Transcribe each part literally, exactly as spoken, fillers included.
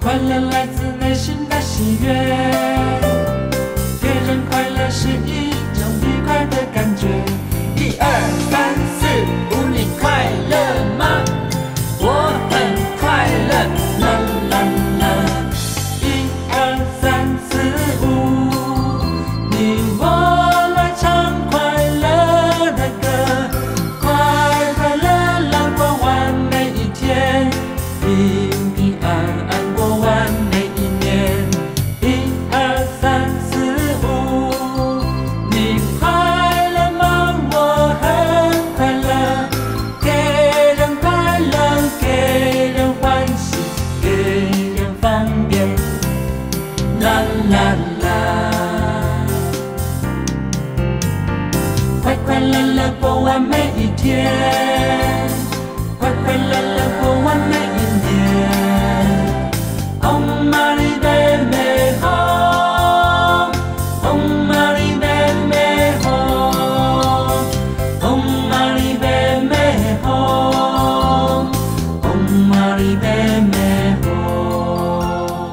快乐来自内心的喜悦，给人快乐是一种愉快的感觉。一二三四五，你快乐吗？我很快乐，啦啦啦。一二三四五，你我来唱快乐的歌，快快乐乐过完每一天，平平安安过完每一年。一二三四五，你快乐吗？我很快乐，给人快乐，给人欢喜，给人方便，啦啦啦。快快乐乐过完每一天，快快乐乐过完每一年。Oh Marie baby home, oh Marie baby home, oh Marie baby home, oh Marie baby home。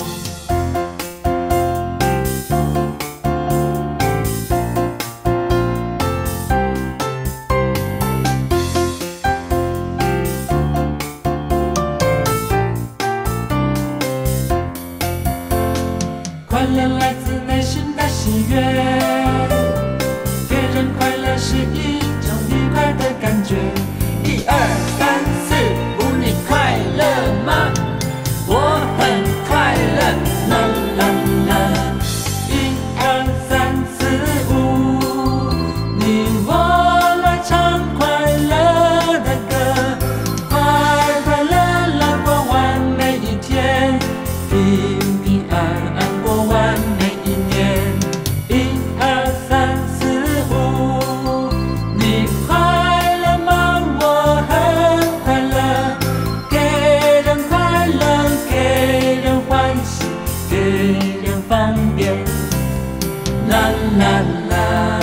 快乐来自内心的喜悦，给人快乐是一种愉快的感觉。一二三四五，你快乐吗？我很快乐，啦啦啦。一二三四五，你我来唱快乐的歌，快快乐乐过完每一天，平平安安过完每一年。一二三四五，你快乐吗？我很快乐，给人快乐，给人欢喜，给人方便，啦啦啦。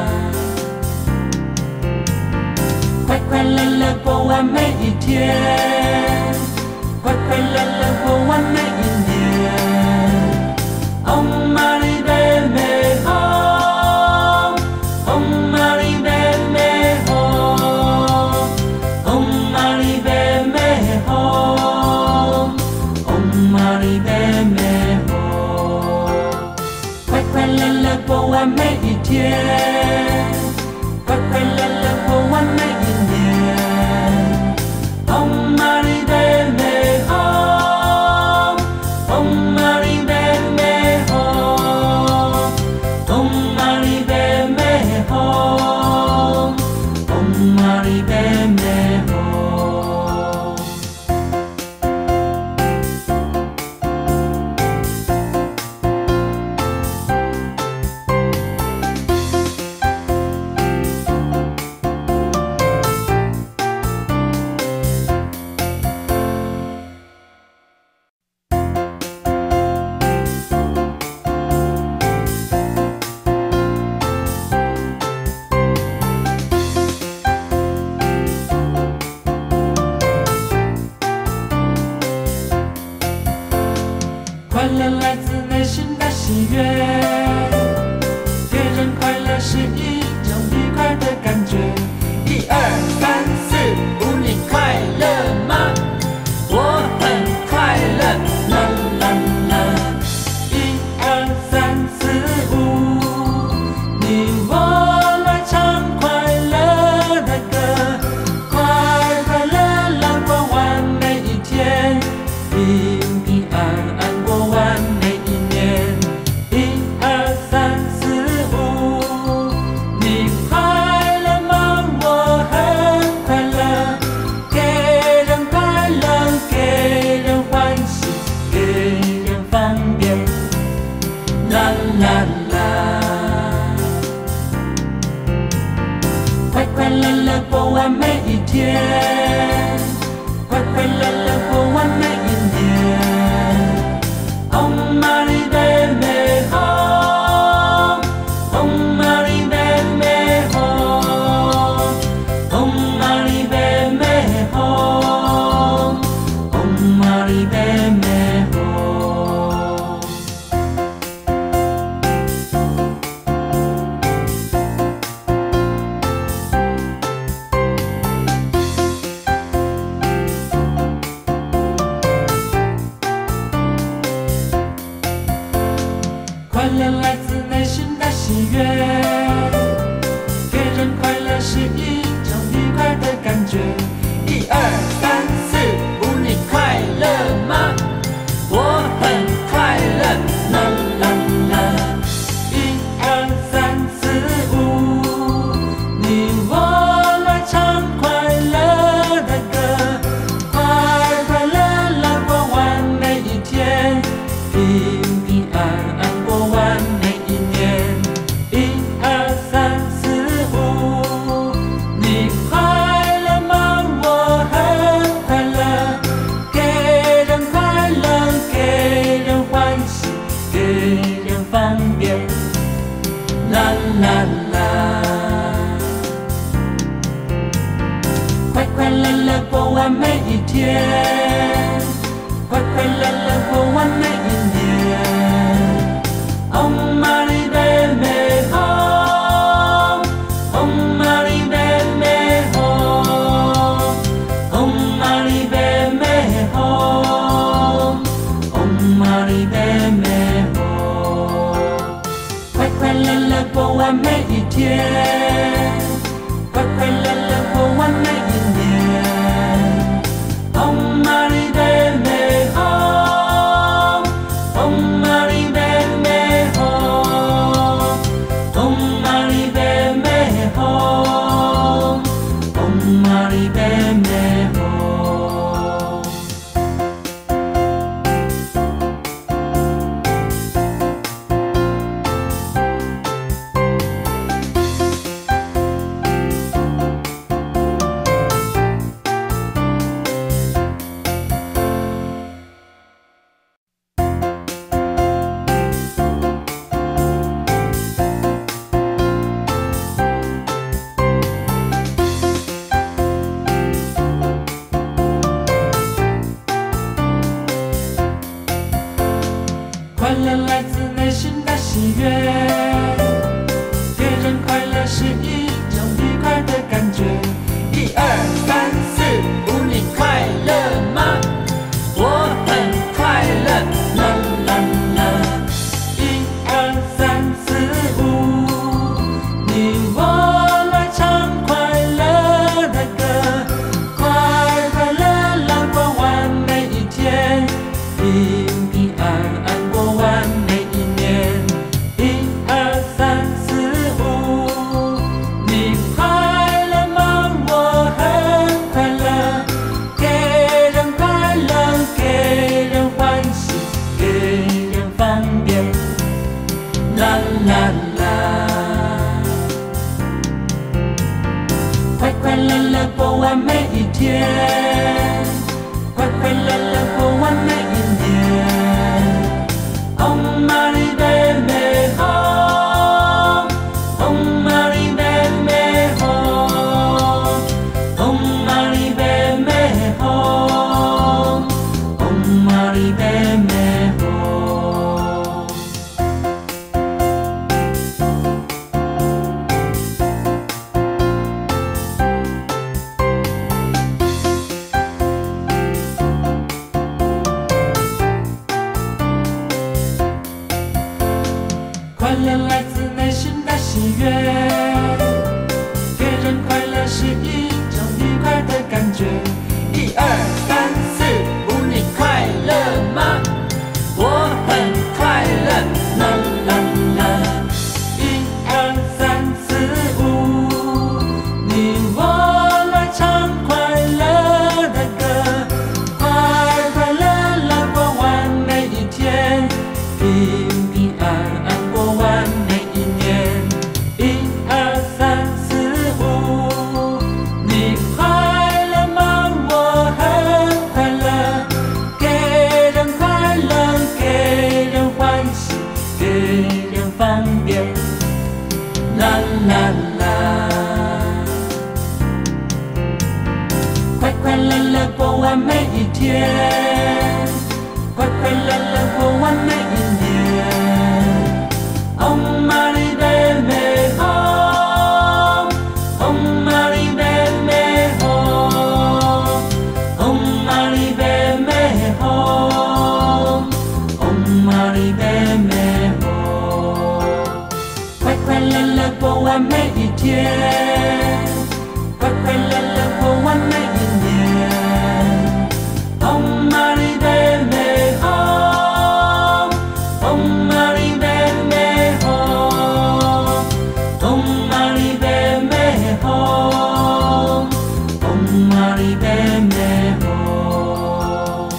快快乐乐过完每一天，快快乐乐过完每一年。Oh Marie baby home, oh Marie baby home, oh Marie baby home, oh Marie baby home。快快乐乐过完每一天，快快乐乐过完每一年。Oh Marie baby home, oh Marie baby home, oh Marie baby home, oh Marie baby home。快乐来自内心的喜悦，给人快乐是一种愉快的感觉。一二三四五，你快乐吗？我很快乐，啦啦啦。一二三四五，你我来唱快乐的歌，快快乐乐过完每一天，平平安安过完每一年。一二三四五，你快乐吗？我很快乐，给人快乐，给人欢喜，给人方便，啦啦啦。快快乐乐过完每一天，快快乐乐过完每一年。Oh Marie baby home, oh Marie baby home, oh Marie baby home, oh Marie baby home。 啦啦，快快乐乐过完每一天，快快乐乐过完每一年。Oh Mary baby home, oh Mary baby home, oh Mary baby home, oh Mary baby home。快快乐乐过完每一天，快快乐乐过完每一年。Oh Mary baby home, oh Mary baby home, oh Mary baby home, oh Mary baby home。快乐来自内心的喜悦，给人快乐是一种愉快的感觉。一二三四五，你快乐吗？我很快乐，啦啦啦。一二三四五，你我来唱快乐的歌，快快乐乐过完每一天，平平安安。每一年，一二三四五，你快乐吗？我很快乐，给人快乐，给人欢喜，给人方便，啦啦啦。快快乐乐过完每一天，快快乐乐过完每一年。Oh Mary baby home, oh Mary baby home, oh Mary baby home, oh Mary baby home。快乐来自内心的喜悦，给人快乐是一种愉快的感觉。一二三四五，你快乐吗？我很快乐，啦啦啦。一二三四五，你我来唱快乐的歌，快快乐乐过完每一天，平平安安。每一年，一二三四五，你快乐吗？我很快乐，给人快乐，给人欢喜，给人方便，啦啦啦。快快乐乐过完每一天，快快乐乐过完每一年。Oh Mary baby home, oh Mary baby home, oh Mary baby home, oh Mary baby home。快快乐乐过完每一天，快快乐乐过完每一年。Oh Mary baby home, oh Mary baby home, oh Mary baby home, oh Mary baby home。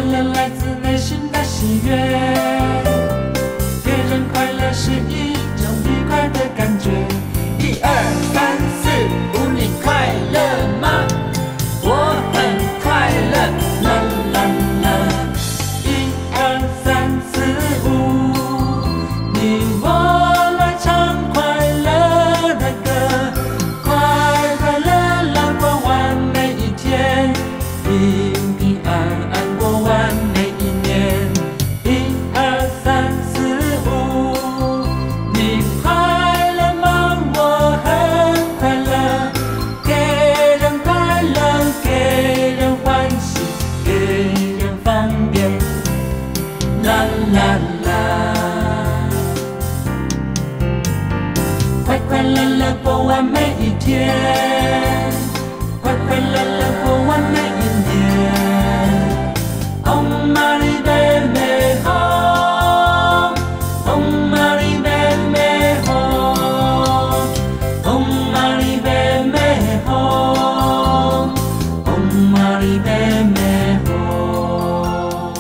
乐来自内心的喜悦，给人快乐是一种愉快的感觉。一二三四五，你快乐吗？我很快乐，啦啦啦。一二三四五，你我来唱快乐的歌，快快乐乐过完每一天，平平安安过完每一年。一二三四五，你快乐吗？我很快乐，给人快乐，给人欢喜，给人方便，啦啦啦。快快乐乐过完每一天，快快乐乐过完每一年。Oh Marie baby home, oh Marie baby home, oh Marie baby home, oh Marie baby home。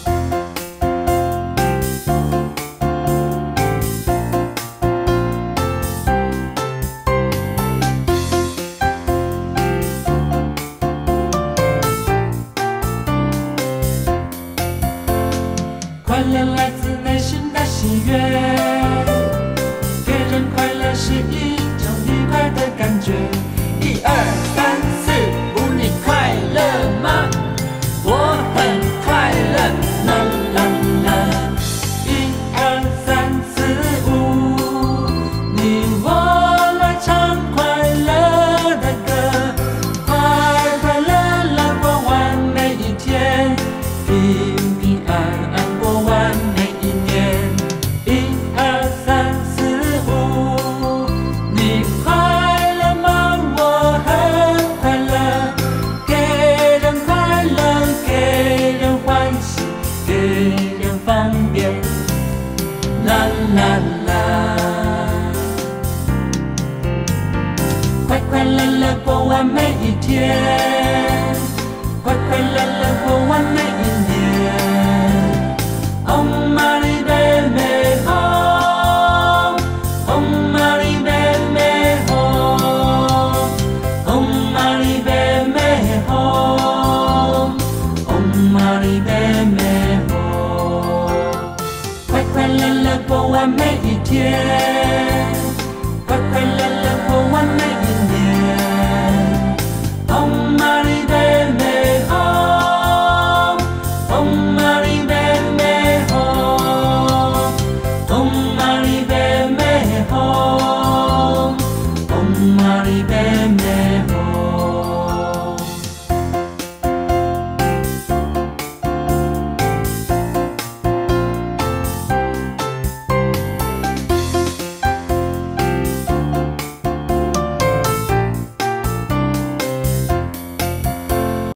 快乐来自内心的喜悦，给人快乐是一种愉快的感觉。一二三四五，你快乐吗？我很快乐，啦啦啦。一二三四五，你我来唱快乐的歌，快快乐乐过完每一天，平平安安过完每一年。一二三四五，你快乐吗？我很快乐，给人快乐，给人欢喜，给人方便，啦啦啦。快快乐乐过完每一天，快快乐乐过完每一年。Oh Marie baby home, oh Marie baby home, oh Marie baby home, oh Marie baby home。快快乐乐过完每一天。